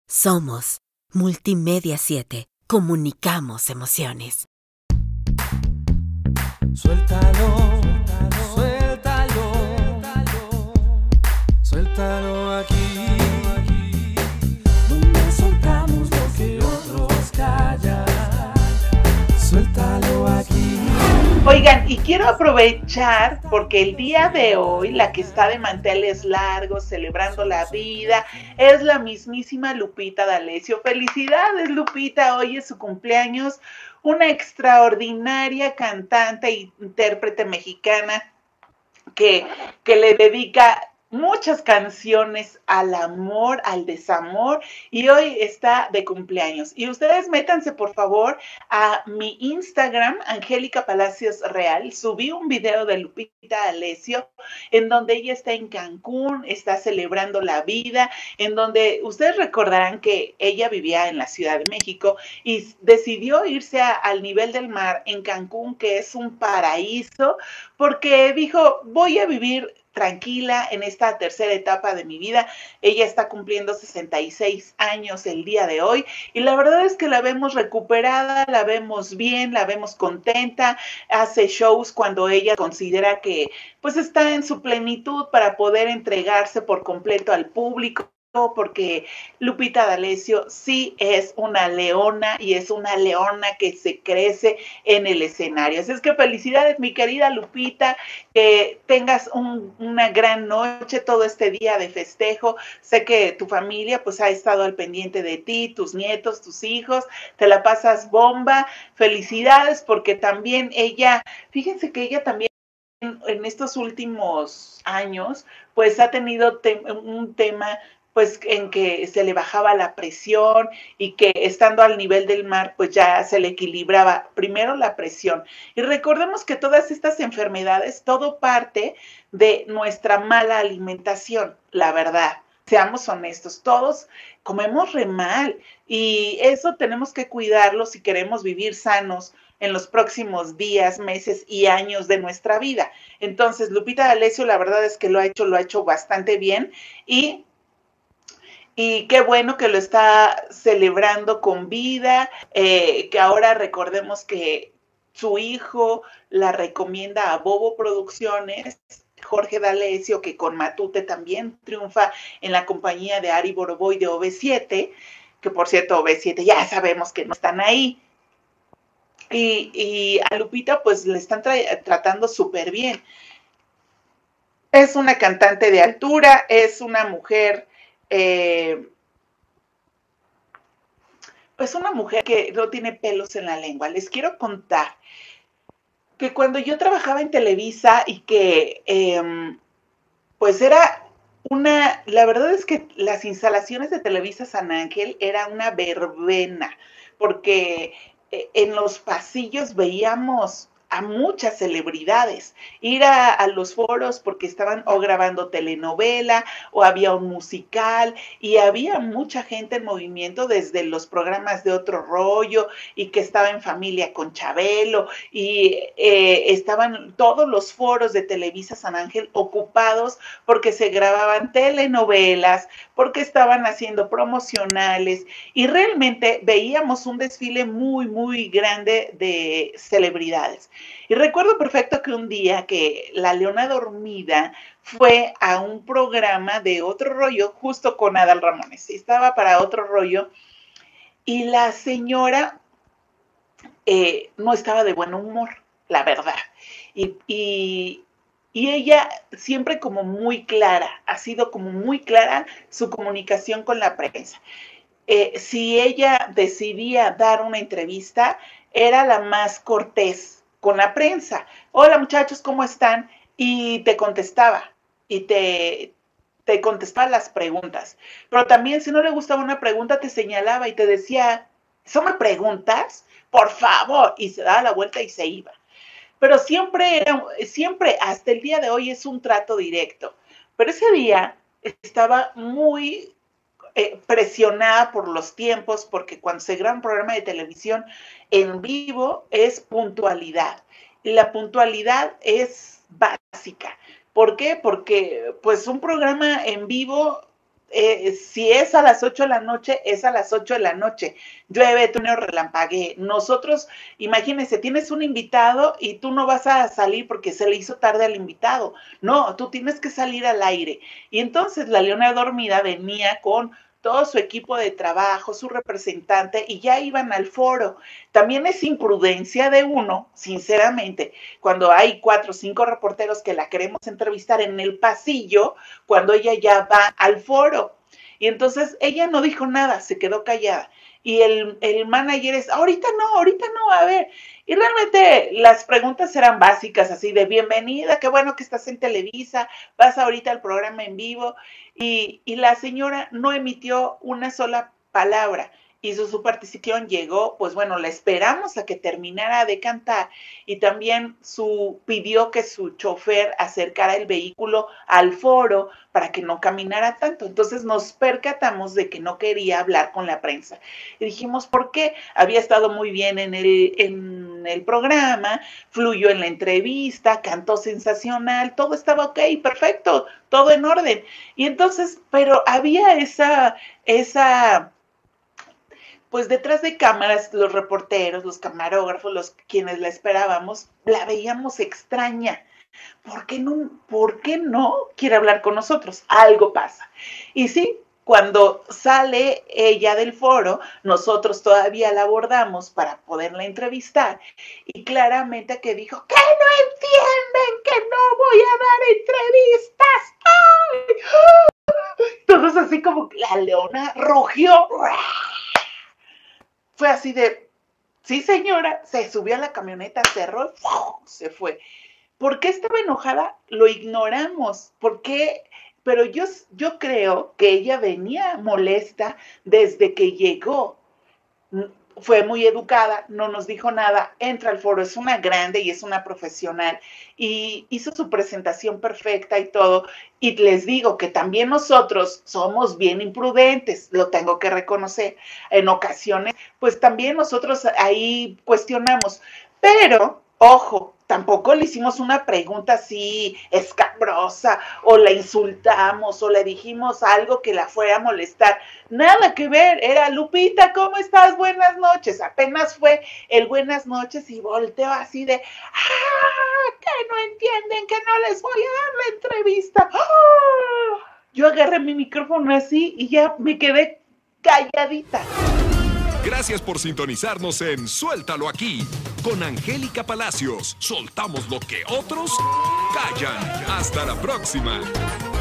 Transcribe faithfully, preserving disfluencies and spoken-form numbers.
Somos Multimedia siete. Comunicamos emociones. Suéltalo, suéltalo, suéltalo aquí, donde soltamos lo que otros callan. Suéltalo aquí. Oigan, y quiero aprovechar porque el día de hoy la que está de manteles largos, celebrando la vida, es la mismísima Lupita D'Alessio. Felicidades, Lupita, hoy es su cumpleaños, una extraordinaria cantante e intérprete mexicana que, que le dedica muchas canciones al amor, al desamor, y hoy está de cumpleaños. Y ustedes métanse por favor a mi Instagram, Angélica Palacios Real. Subí un video de Lupita D'Alessio en donde ella está en Cancún, está celebrando la vida, en donde ustedes recordarán que ella vivía en la Ciudad de México y decidió irse a, al nivel del mar en Cancún, que es un paraíso, porque dijo, voy a vivir tranquila en esta tercera etapa de mi vida. Ella está cumpliendo sesenta y seis años el día de hoy y la verdad es que la vemos recuperada, la vemos bien, la vemos contenta, hace shows cuando ella considera que pues está en su plenitud para poder entregarse por completo al público, porque Lupita D'Alessio sí es una leona y es una leona que se crece en el escenario. Así es que felicidades, mi querida Lupita, que tengas un, una gran noche todo este día de festejo. Sé que tu familia pues ha estado al pendiente de ti, tus nietos, tus hijos, te la pasas bomba. Felicidades porque también ella, fíjense que ella también en, en estos últimos años pues ha tenido te un tema pues en que se le bajaba la presión y que estando al nivel del mar, pues ya se le equilibraba primero la presión. Y recordemos que todas estas enfermedades, todo parte de nuestra mala alimentación, la verdad. Seamos honestos, todos comemos re mal y eso tenemos que cuidarlo si queremos vivir sanos en los próximos días, meses y años de nuestra vida. Entonces, Lupita D'Alessio, la verdad es que lo ha hecho, lo ha hecho bastante bien y Y qué bueno que lo está celebrando con vida, eh, que ahora recordemos que su hijo la recomienda a Bobo Producciones, Jorge D'Alessio, que con Matute también triunfa en la compañía de Ari Boroboy de O V siete, que por cierto O V siete ya sabemos que no están ahí. Y, y a Lupita pues le están tra tratando súper bien. Es una cantante de altura, es una mujer... Eh, es una mujer que no tiene pelos en la lengua. Les quiero contar que cuando yo trabajaba en Televisa y que eh, pues era una, la verdad es que las instalaciones de Televisa San Ángel era una verbena, porque eh, en los pasillos veíamos a muchas celebridades, ir a, a los foros porque estaban o grabando telenovela o había un musical y había mucha gente en movimiento desde los programas de Otro Rollo y que estaba en Familia con Chabelo y eh, estaban todos los foros de Televisa San Ángel ocupados porque se grababan telenovelas, porque estaban haciendo promocionales y realmente veíamos un desfile muy, muy grande de celebridades. Y recuerdo perfecto que un día que la Leona Dormida fue a un programa de Otro Rollo justo con Adal Ramones. Estaba para Otro Rollo y la señora eh, no estaba de buen humor, la verdad. Y, y, y ella siempre como muy clara, ha sido como muy clara su comunicación con la prensa. Eh, si ella decidía dar una entrevista, era la más cortés con la prensa. Hola muchachos, ¿cómo están? Y te contestaba y te, te contestaba las preguntas. Pero también si no le gustaba una pregunta te señalaba y te decía, ¿eso me preguntas? Por favor. Y se daba la vuelta y se iba. Pero siempre era, siempre hasta el día de hoy es un trato directo. Pero ese día estaba muy eh, presionada por los tiempos, porque cuando se graba un programa de televisión en vivo es puntualidad. Y la puntualidad es básica. ¿Por qué? Porque pues un programa en vivo eh, si es a las ocho de la noche, es a las ocho de la noche. Llueve, trueno, relampaguee. Nosotros, imagínense, tienes un invitado y tú no vas a salir porque se le hizo tarde al invitado. No, tú tienes que salir al aire. Y entonces la Leona Dormida venía con todo su equipo de trabajo, su representante, y ya iban al foro. También es imprudencia de uno, sinceramente, cuando hay cuatro o cinco reporteros que la queremos entrevistar en el pasillo, cuando ella ya va al foro. Y entonces ella no dijo nada, se quedó callada. Y el, el manager es, ahorita no, ahorita no, a ver. Y realmente las preguntas eran básicas, así de bienvenida, qué bueno que estás en Televisa, vas ahorita al programa en vivo. Y, y la señora no emitió una sola palabra. Hizo su participación, llegó, pues bueno, la esperamos a que terminara de cantar y también su, pidió que su chofer acercara el vehículo al foro para que no caminara tanto. Entonces nos percatamos de que no quería hablar con la prensa. Y dijimos, ¿por qué? Había estado muy bien en el, en el programa, fluyó en la entrevista, cantó sensacional, todo estaba ok, perfecto, todo en orden. Y entonces, pero había esa, esa... pues detrás de cámaras, los reporteros, los camarógrafos, los quienes la esperábamos, la veíamos extraña. ¿Por qué no, por qué no quiere hablar con nosotros? Algo pasa. Y sí, cuando sale ella del foro, nosotros todavía la abordamos para poderla entrevistar y claramente que dijo, que no entienden que no voy a dar entrevistas. ¡Ay! Todos así como la leona rugió. Fue así de, sí señora, se subió a la camioneta, cerró, se fue. ¿Por qué estaba enojada? Lo ignoramos. ¿Por qué? Pero yo, yo creo que ella venía molesta desde que llegó. Fue muy educada, no nos dijo nada, entra al foro, es una grande y es una profesional y hizo su presentación perfecta y todo. Y les digo que también nosotros somos bien imprudentes, lo tengo que reconocer. En ocasiones, pues también nosotros ahí cuestionamos, pero, ojo, tampoco le hicimos una pregunta así escabrosa o la insultamos o le dijimos algo que la fuera a molestar. Nada que ver, era Lupita, ¿cómo estás? Buenas noches. Apenas fue el buenas noches y volteó así de, ¡ah! Que no entienden, que no les voy a dar la entrevista. ¡Ah! Yo agarré mi micrófono así y ya me quedé calladita. Gracias por sintonizarnos en Suéltalo Aquí. Con Angélica Palacios, soltamos lo que otros callan. Hasta la próxima.